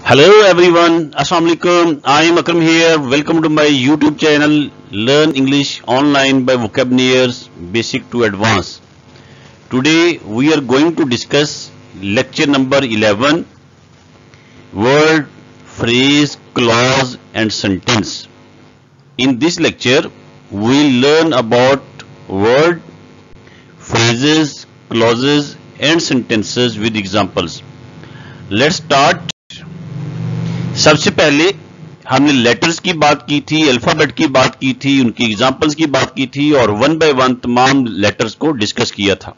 Hello everyone, Assalamu alaikum. I am Akram here. Welcome to my YouTube channel Learn English Online by Vocabularies Basic to Advanced. Today we are going to discuss lecture number 11, word, phrase, clause and sentence. In this lecture we will learn about word, phrases, clauses and sentences with examples. Let's start. सबसे पहले हमने letters की बात की थी, alphabet की बात की थी, उनकी एग्जांपल्स की बात की थी और वन बाय वन तमाम लेटर्स को डिस्कस किया था.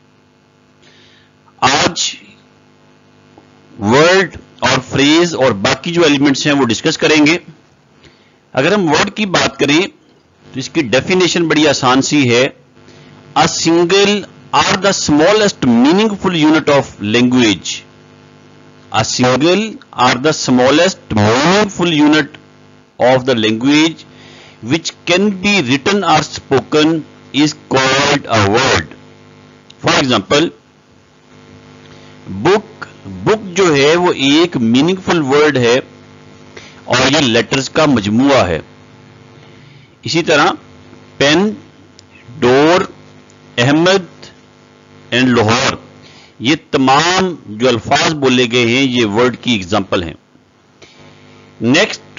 आज वर्ड और फ्रेज और बाकी जो एलिमेंट्स हैं वो डिस्कस करेंगे. अगर हम वर्ड की बात करें तो इसकी डेफिनेशन बड़ी आसान सी है. A single or the smallest meaningful unit of language. A single or the smallest meaningful unit of the language which can be written or spoken is called a word. For example, book जो है वो एक meaningful word है और ये letters का मजमूआ है. इसी तरह pen, door, Ahmad and Lahore, ये तमाम जो अल्फाज बोले गए हैं ये वर्ड की एग्जाम्पल हैं. नेक्स्ट,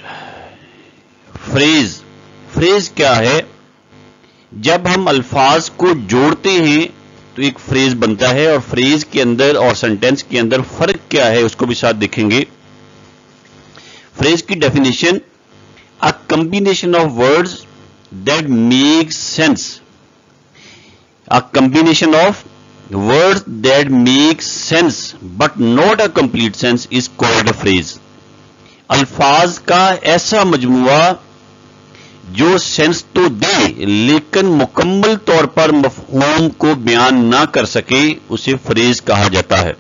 फ्रेज क्या है? जब हम अल्फाज को जोड़ते हैं तो एक फ्रेज बनता है और फ्रेज के अंदर और सेंटेंस के अंदर फर्क क्या है उसको भी साथ देखेंगे. फ्रेज की definition: a combination of words that make sense. A combination of words that make sense but not a complete sense is called a phrase. अल्फाज का ऐसा मजमुआ जो सेंस तो दे लेकिन मुकम्मल तौर पर मफहूम को बयान ना कर सके उसे फ्रेज कहा जाता है.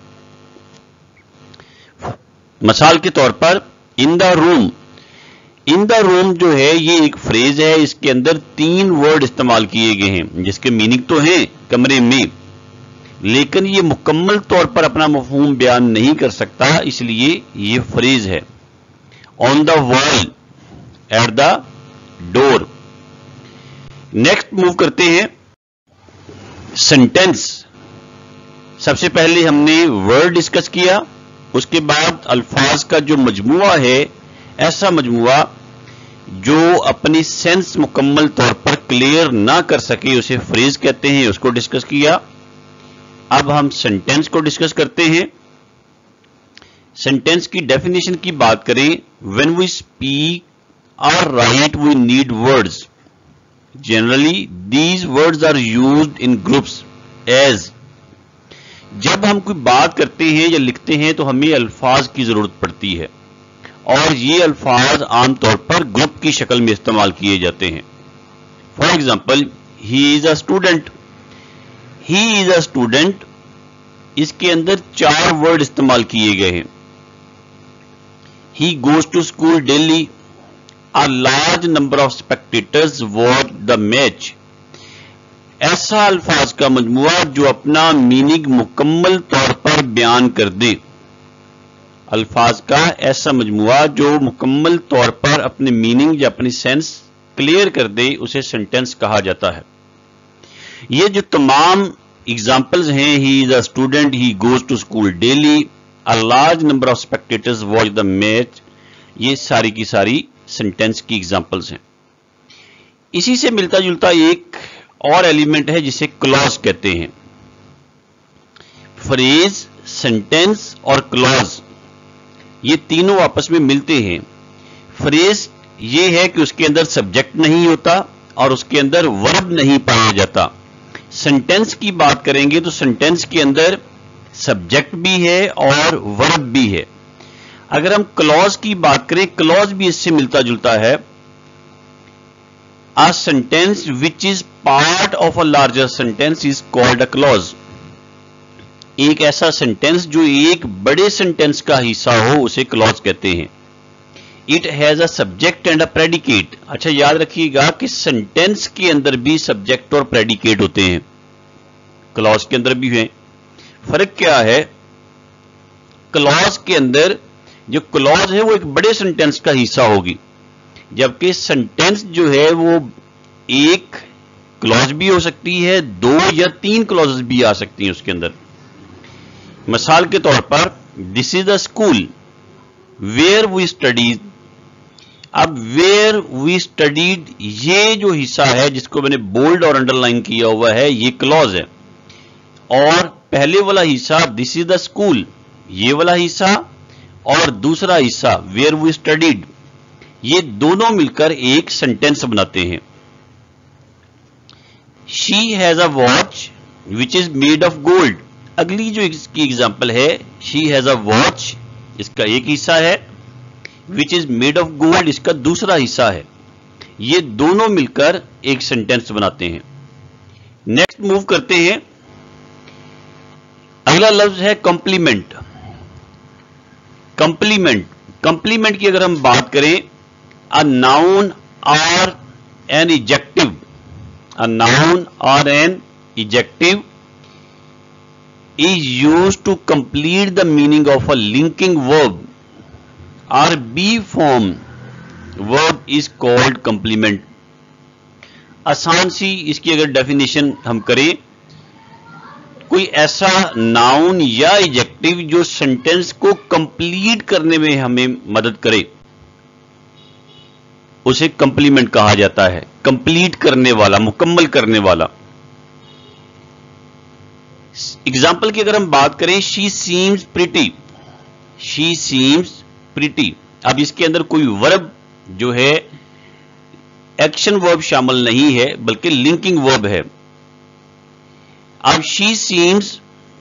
मिसाल के तौर पर इन द रूम जो है ये एक फ्रेज है. इसके अंदर 3 वर्ड इस्तेमाल किए गए हैं जिसके मीनिंग तो हैं कमरे में, लेकिन ये मुकम्मल तौर पर अपना मफहूम बयान नहीं कर सकता, इसलिए ये फ्रेज है. On the wall, at the door. Next move करते हैं सेंटेंस. सबसे पहले हमने वर्ड डिस्कस किया, उसके बाद अल्फाज का जो मजमुआ है, ऐसा मजमुआ जो अपनी सेंस मुकम्मल तौर पर क्लियर ना कर सके उसे फ्रेज कहते हैं, उसको डिस्कस किया. अब हम सेंटेंस को डिस्कस करते हैं. सेंटेंस की डेफिनेशन की बात करें, व्हेन वी स्पीक और write we need words. Generally these words are used in groups as. जब हम कोई बात करते हैं या लिखते हैं तो हमें अल्फाज की जरूरत पड़ती है और ये अल्फाज आमतौर पर ग्रुप की शक्ल में इस्तेमाल किए जाते हैं. For example, he is a student. He is a student, इसके अंदर 4 वर्ड इस्तेमाल किए गए हैं. He goes to school daily. A large number of spectators watch the match. ऐसा अल्फाज का मजमुआ जो अपना मीनिंग मुकम्मल तौर पर बयान कर दे. अल्फाज का ऐसा मजमुआ जो मुकम्मल तौर पर अपने मीनिंग या अपनी सेंस क्लियर कर दे उसे सेंटेंस कहा जाता है. ये जो तमाम एग्जाम्पल्स हैं, he is a student, he goes to school daily, a large number of spectators watch the match, ये सारी की सारी सेंटेंस की एग्जाम्पल्स हैं. इसी से मिलता जुलता एक और एलिमेंट है जिसे क्लॉज कहते हैं. फ्रेज, सेंटेंस और क्लॉज ये तीनों आपस में मिलते हैं. फ्रेज ये है कि उसके अंदर सब्जेक्ट नहीं होता और उसके अंदर वर्ब नहीं पाया जाता. सेंटेंस की बात करेंगे तो सेंटेंस के अंदर सब्जेक्ट भी है और वर्ब भी है. अगर हम क्लॉज की बात करें, क्लॉज भी इससे मिलता जुलता है. A sentence which is part of a larger sentence is called a clause. एक ऐसा सेंटेंस जो एक बड़े सेंटेंस का हिस्सा हो उसे क्लॉज कहते हैं. It has a subject and a predicate. अच्छा, याद रखिएगा कि सेंटेंस के अंदर भी सब्जेक्ट और प्रेडिकेट होते हैं, क्लॉज के अंदर भी हैं. फर्क क्या है? क्लॉज के अंदर जो क्लॉज है वो एक बड़े सेंटेंस का हिस्सा होगी, जबकि सेंटेंस जो है वो एक क्लॉज भी हो सकती है, 2 या 3 क्लॉजेस भी आ सकती हैं उसके अंदर। मिसाल के तौर पर this is the school where we studied. अब वेयर वी स्टडीड ये जो हिस्सा है जिसको मैंने बोल्ड और अंडरलाइन किया हुआ है ये क्लॉज है, और पहले वाला हिस्सा दिस इज द स्कूल ये वाला हिस्सा और दूसरा हिस्सा वेयर वी स्टडीड ये दोनों मिलकर एक सेंटेंस बनाते हैं। She has a watch which is made of gold. अगली जो इसकी एग्जाम्पल है शी हैज अ वॉच, इसका एक हिस्सा है, which is made of gold इसका दूसरा हिस्सा है। ये दोनों मिलकर एक सेंटेंस बनाते हैं। नेक्स्ट मूव करते हैं, अगला लफ्ज है कॉम्प्लीमेंट। कॉम्प्लीमेंट, कॉम्प्लीमेंट की अगर हम बात करें, अ नाउन और an adjective, a noun or an adjective is used to complete the meaning of a linking verb or be form verb is called complement। आसान सी इसकी अगर डेफिनेशन हम करें, कोई ऐसा नाउन या एडजेक्टिव जो सेंटेंस को कंप्लीट करने में हमें मदद करे उसे कंप्लीमेंट कहा जाता है। कंप्लीट करने वाला, मुकम्मल करने वाला। एग्जाम्पल की अगर हम बात करें, she seems pretty, she seems pretty. अब इसके अंदर कोई वर्ब जो है एक्शन वर्ब शामिल नहीं है बल्कि लिंकिंग वर्ब है। अब शी सीम्स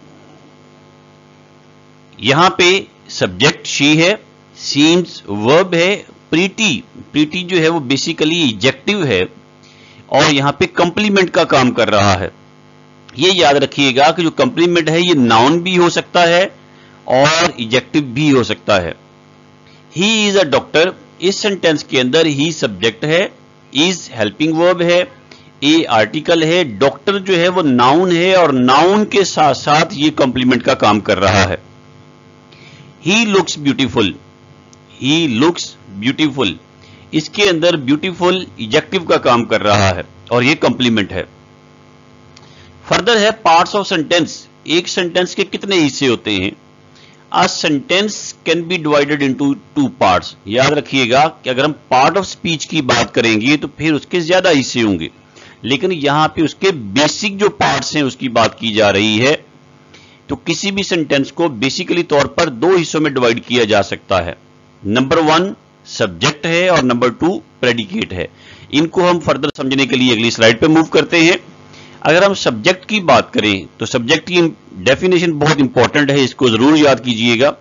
यहां पे सब्जेक्ट शी है, सीम्स वर्ब है, प्रीटी, प्रीटी जो है वो बेसिकली एडजेक्टिव है और यहां पे कंप्लीमेंट का काम कर रहा है। ये याद रखिएगा कि जो कंप्लीमेंट है ये नाउन भी हो सकता है और एडजेक्टिव भी हो सकता है। ही इज अ डॉक्टर, इस सेंटेंस के अंदर ही सब्जेक्ट है, इज हेल्पिंग वर्ब है, ए आर्टिकल है, डॉक्टर जो है वो नाउन है और नाउन के साथ साथ ये कंप्लीमेंट का काम कर रहा है। He looks beautiful, he looks beautiful, इसके अंदर ब्यूटीफुल एडजेक्टिव का काम कर रहा है और ये कंप्लीमेंट है। फर्दर है पार्ट्स ऑफ सेंटेंस। एक सेंटेंस के कितने हिस्से होते हैं? A sentence can be divided into 2 parts. याद रखिएगा कि अगर हम पार्ट ऑफ स्पीच की बात करेंगे तो फिर उसके ज्यादा हिस्से होंगे, लेकिन यहां पे उसके बेसिक जो पार्ट्स हैं उसकी बात की जा रही है। तो किसी भी सेंटेंस को बेसिकली तौर पर 2 हिस्सों में डिवाइड किया जा सकता है। नंबर 1 सब्जेक्ट है और नंबर 2 प्रेडिकेट है। इनको हम फर्दर समझने के लिए अगली स्लाइड पे मूव करते हैं। अगर हम सब्जेक्ट की बात करें तो सब्जेक्ट की डेफिनेशन बहुत इंपॉर्टेंट है, इसको जरूर याद कीजिएगा।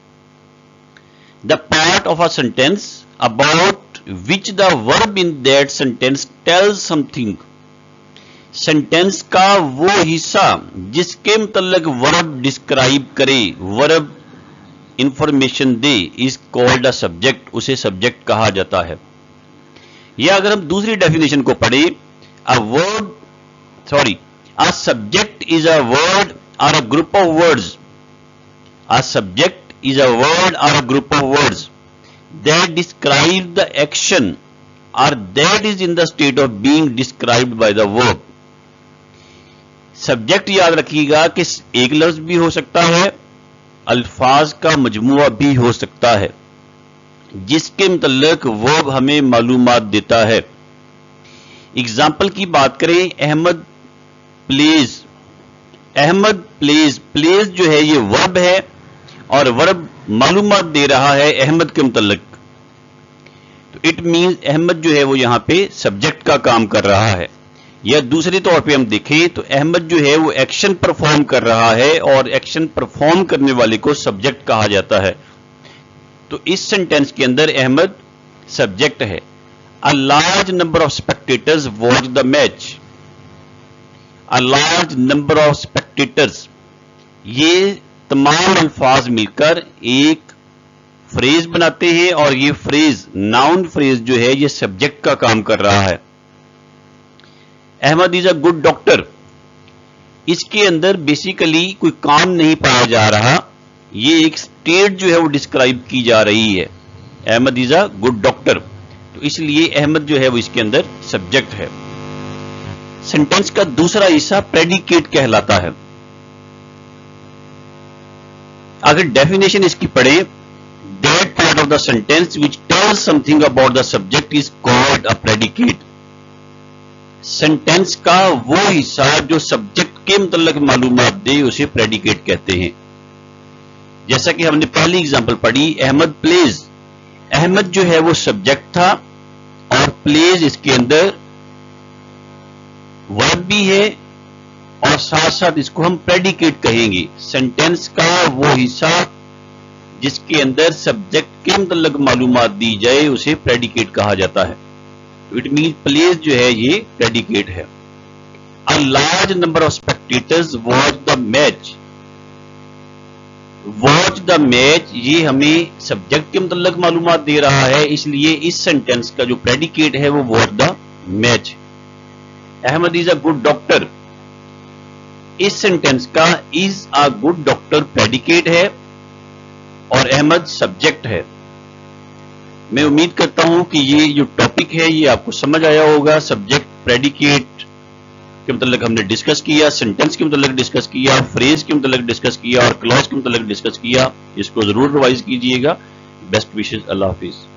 The part of a sentence about which the verb in that sentence tells something. Sentence का वो हिस्सा जिसके मुतल्लिक वर्ब डिस्क्राइब करे, वर्ब इंफॉर्मेशन दे, इज कॉल्ड अ सब्जेक्ट, उसे सब्जेक्ट कहा जाता है। या अगर हम दूसरी डेफिनेशन को पढ़े, a subject is a word or a group of words. A subject is a word or a group of words that describe the action or that is in the state of being described by the verb. Subject याद रखिएगा कि एक लफ्ज भी हो सकता है, अल्फाज का मजमुआ भी हो सकता है जिसके मुतल्लिक वर्ब हमें मालूमात देता है। एग्जाम्पल की बात करें, Ahmad plays, Ahmad plays, plays जो है ये वर्ब है और वर्ब मालूमात दे रहा है अहमद के मुतल्लिक, तो इट मींस अहमद जो है वो यहां पे सब्जेक्ट का काम कर रहा है। या दूसरे तौर पे हम देखें तो अहमद जो है वो एक्शन परफॉर्म कर रहा है और एक्शन परफॉर्म करने वाले को सब्जेक्ट कहा जाता है। तो इस सेंटेंस के अंदर अहमद सब्जेक्ट है। A large number of spectators watch the match, a large number of spectators, ये तमाम अल्फाज मिलकर एक फ्रेज बनाते हैं और ये फ्रेज, नाउन फ्रेज जो है ये सब्जेक्ट का काम कर रहा है। Ahmad is a good doctor, इसके अंदर बेसिकली कोई काम नहीं पाया जा रहा, ये एक स्टेट जो है वो डिस्क्राइब की जा रही है। Ahmad is a good doctor, तो इसलिए अहमद जो है वो इसके अंदर सब्जेक्ट है। सेंटेंस का दूसरा हिस्सा प्रेडिकेट कहलाता है। अगर डेफिनेशन इसकी पढ़े, that part of the sentence which tells something about the subject is called a predicate. Sentence का वो हिस्सा जो सब्जेक्ट के मुतल्लिक मालूमात दे उसे प्रेडिकेट कहते हैं। जैसा कि हमने पहली एग्जांपल पढ़ी, अहमद प्लेज। अहमद जो है वो सब्जेक्ट था और प्लेज इसके अंदर वर्ब भी है और साथ साथ इसको हम प्रेडिकेट कहेंगे। सेंटेंस का वो हिस्सा जिसके अंदर सब्जेक्ट के मुतल्लिक मालूमात दी जाए उसे प्रेडिकेट कहा जाता है। इट मीन प्लेस जो है ये प्रेडिकेट है। A large number of spectators watch the match. Watch the match ये हमें सब्जेक्ट के मुतल्लिक मालूमात दे रहा है, इसलिए इस सेंटेंस का जो प्रेडिकेट है वो watch the match. Ahmad is a good doctor. इस सेंटेंस का is a good doctor predicate है और अहमद सब्जेक्ट है। मैं उम्मीद करता हूं कि ये जो टॉपिक है ये आपको समझ आया होगा। सब्जेक्ट, प्रेडिकेट के मतलब हमने डिस्कस किया, सेंटेंस के मतलब डिस्कस किया, फ्रेज के मतलब डिस्कस किया और क्लॉज के मतलब डिस्कस किया। इसको जरूर रिवाइज कीजिएगा। बेस्ट विशेस, अल्लाह हाफिज।